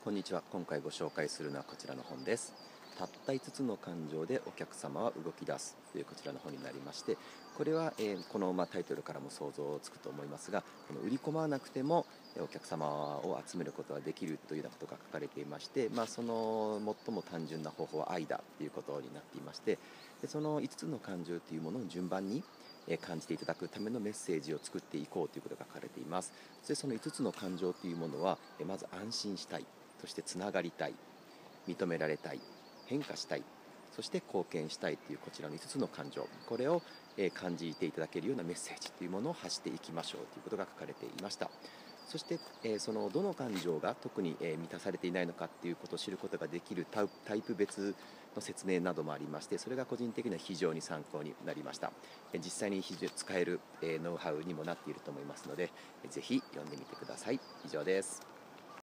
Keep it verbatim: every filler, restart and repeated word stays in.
こんにちは。今回ご紹介するのはこちらの本です。たったいつつの感情でお客様は動き出すというこちらの本になりまして、これは、えーこの、まあ、タイトルからも想像つくと思いますが、この売り込まなくてもえーお客様を集めることができるというようなことが書かれていまして、まあ、その最も単純な方法は愛だということになっていまして、でそのいつつの感情というものを順番にえー感じていただくためのメッセージを作っていこうということが書かれています。そしてそのいつつの感情というものは、えーまず安心したい、そしてつながりたい、認められたい、変化したい、そして貢献したいというこちらのいつつの感情、これをえー感じていただけるようなメッセージというものを発していきましょうということが書かれていました。そして、えーそのどの感情が特にえー満たされていないのかっていうことを知ることができるタイタイプ別の説明などもありまして、それが個人的には非常に参考になりました。えー実際に非常に使えるえーノウハウにもなっていると思いますので、えーぜひ読んでみてください。以上です。